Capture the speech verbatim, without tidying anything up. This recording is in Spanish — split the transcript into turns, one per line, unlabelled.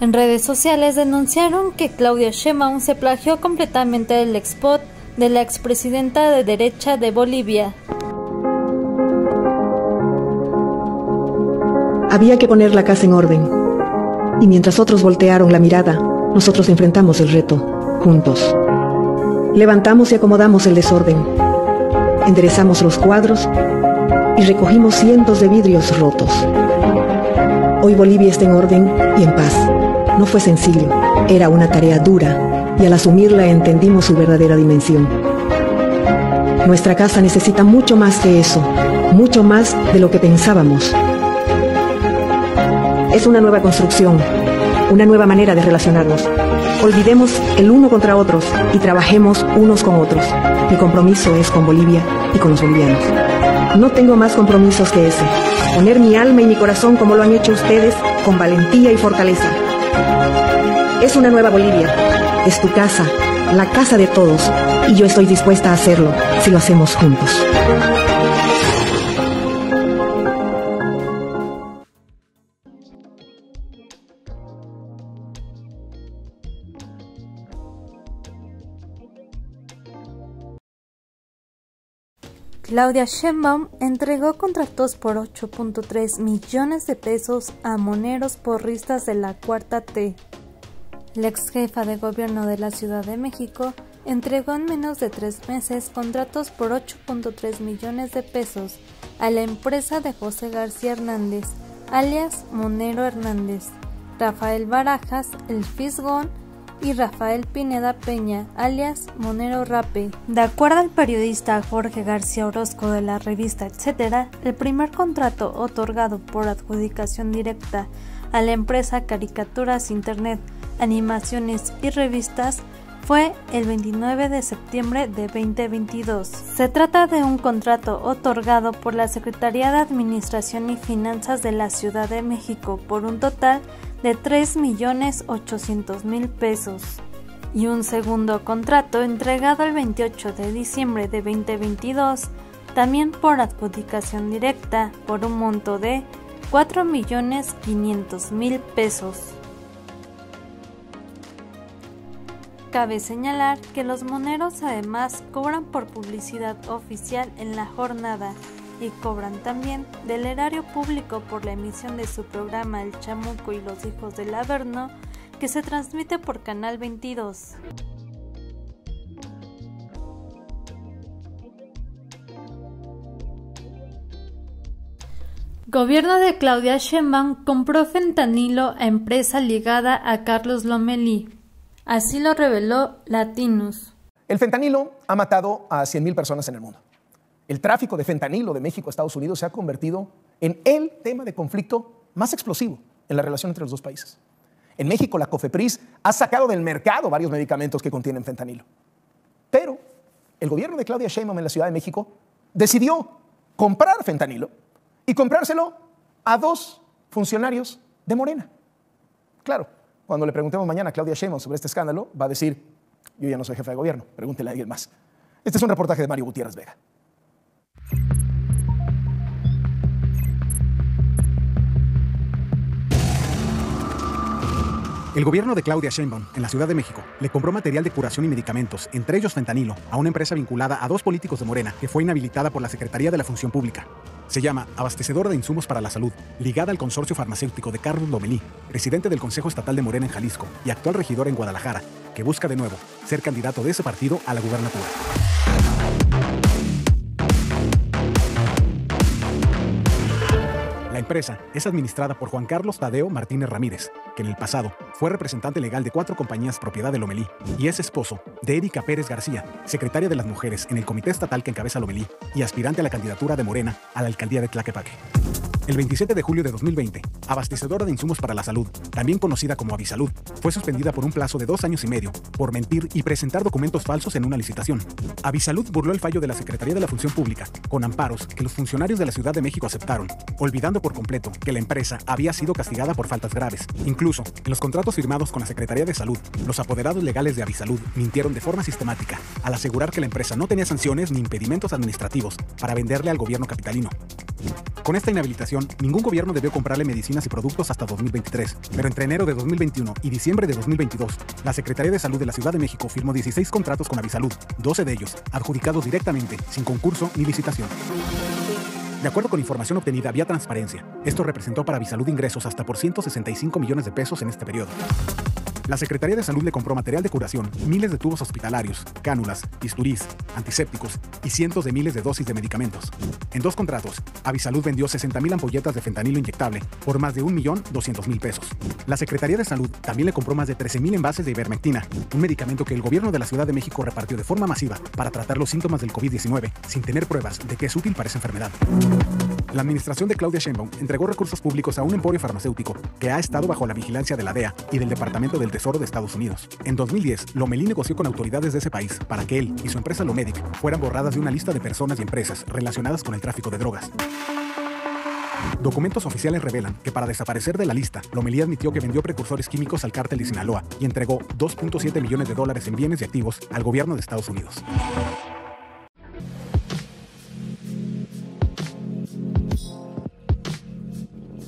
En redes sociales denunciaron que Claudia Sheinbaum se plagió completamente del spot de la expresidenta de derecha de Bolivia.
Había que poner la casa en orden, y mientras otros voltearon la mirada, nosotros enfrentamos el reto, juntos. Levantamos y acomodamos el desorden, enderezamos los cuadros y recogimos cientos de vidrios rotos. Hoy Bolivia está en orden y en paz. No fue sencillo, era una tarea dura, y al asumirla entendimos su verdadera dimensión. Nuestra casa necesita mucho más que eso, mucho más de lo que pensábamos. Es una nueva construcción, una nueva manera de relacionarnos. Olvidemos el uno contra otros y trabajemos unos con otros. Mi compromiso es con Bolivia y con los bolivianos. No tengo más compromisos que ese. Poner mi alma y mi corazón como lo han hecho ustedes, con valentía y fortaleza. Es una nueva Bolivia. Es tu casa, la casa de todos. Y yo estoy dispuesta a hacerlo, si lo hacemos juntos.
Claudia Sheinbaum entregó contratos por ocho punto tres millones de pesos a moneros porristas de la Cuarta T. La ex jefa de gobierno de la Ciudad de México entregó en menos de tres meses contratos por ocho punto tres millones de pesos a la empresa de José García Hernández, alias Monero Hernández, Rafael Barajas, el Fisgón, y Rafael Pineda Peña, alias Monero Rape. De acuerdo al periodista Jorge García Orozco de la revista Etcétera, el primer contrato otorgado por adjudicación directa a la empresa Caricaturas Internet, Animaciones y Revistas fue el veintinueve de septiembre de veinte veintidós. Se trata de un contrato otorgado por la Secretaría de Administración y Finanzas de la Ciudad de México por un total de tres millones ochocientos mil pesos, y un segundo contrato entregado el veintiocho de diciembre de veinte veintidós, también por adjudicación directa, por un monto de cuatro millones quinientos mil pesos. Cabe señalar que los moneros además cobran por publicidad oficial en la jornada y cobran también del erario público por la emisión de su programa El Chamuco y los Hijos del Averno, que se transmite por Canal veintidós. Gobierno de Claudia Sheinbaum compró fentanilo a empresa ligada a Carlos Lomelí. Así lo reveló Latinus.
El fentanilo ha matado a cien mil personas en el mundo. El tráfico de fentanilo de México a Estados Unidos se ha convertido en el tema de conflicto más explosivo en la relación entre los dos países. En México, la COFEPRIS ha sacado del mercado varios medicamentos que contienen fentanilo. Pero el gobierno de Claudia Sheinbaum en la Ciudad de México decidió comprar fentanilo y comprárselo a dos funcionarios de Morena. Claro, cuando le preguntemos mañana a Claudia Sheinbaum sobre este escándalo, va a decir: yo ya no soy jefa de gobierno, pregúntele a alguien más. Este es un reportaje de Mario Gutiérrez Vega.
El gobierno de Claudia Sheinbaum, en la Ciudad de México, le compró material de curación y medicamentos, entre ellos fentanilo, a una empresa vinculada a dos políticos de Morena, que fue inhabilitada por la Secretaría de la Función Pública. Se llama Abastecedora de Insumos para la Salud, ligada al consorcio farmacéutico de Carlos Lomelí, presidente del Consejo Estatal de Morena en Jalisco y actual regidor en Guadalajara, que busca de nuevo ser candidato de ese partido a la gubernatura. La empresa es administrada por Juan Carlos Tadeo Martínez Ramírez, que en el pasado fue representante legal de cuatro compañías propiedad de Lomelí, y es esposo de Erika Pérez García, secretaria de las Mujeres en el comité estatal que encabeza Lomelí y aspirante a la candidatura de Morena a la alcaldía de Tlaquepaque. El veintisiete de julio de dos mil veinte, Abastecedora de Insumos para la Salud, también conocida como Avisalud, fue suspendida por un plazo de dos años y medio por mentir y presentar documentos falsos en una licitación. Avisalud burló el fallo de la Secretaría de la Función Pública con amparos que los funcionarios de la Ciudad de México aceptaron, olvidando por completo que la empresa había sido castigada por faltas graves. Incluso, en los contratos firmados con la Secretaría de Salud, los apoderados legales de Avisalud mintieron de forma sistemática al asegurar que la empresa no tenía sanciones ni impedimentos administrativos para venderle al gobierno capitalino. Con esta inhabilitación, ningún gobierno debió comprarle medicinas y productos hasta dos mil veintitrés, pero entre enero de dos mil veintiuno y diciembre de dos mil veintidós, la Secretaría de Salud de la Ciudad de México firmó dieciséis contratos con Avisalud, doce de ellos adjudicados directamente, sin concurso ni licitación. De acuerdo con información obtenida vía transparencia, esto representó para Avisalud ingresos hasta por ciento sesenta y cinco millones de pesos en este periodo. La Secretaría de Salud le compró material de curación, miles de tubos hospitalarios, cánulas, bisturís, antisépticos y cientos de miles de dosis de medicamentos. En dos contratos, Avisalud vendió sesenta mil ampolletas de fentanilo inyectable por más de un millón doscientos mil pesos. La Secretaría de Salud también le compró más de trece mil envases de ivermectina, un medicamento que el gobierno de la Ciudad de México repartió de forma masiva para tratar los síntomas del COVID diecinueve, sin tener pruebas de que es útil para esa enfermedad. La administración de Claudia Sheinbaum entregó recursos públicos a un emporio farmacéutico que ha estado bajo la vigilancia de la D E A y del Departamento del Tesoro de Estados Unidos. En dos mil diez, Lomelí negoció con autoridades de ese país para que él y su empresa Lomedic fueran borradas de una lista de personas y empresas relacionadas con el tráfico de drogas. Documentos oficiales revelan que para desaparecer de la lista, Lomelí admitió que vendió precursores químicos al cártel de Sinaloa y entregó dos punto siete millones de dólares en bienes y activos al gobierno de Estados Unidos.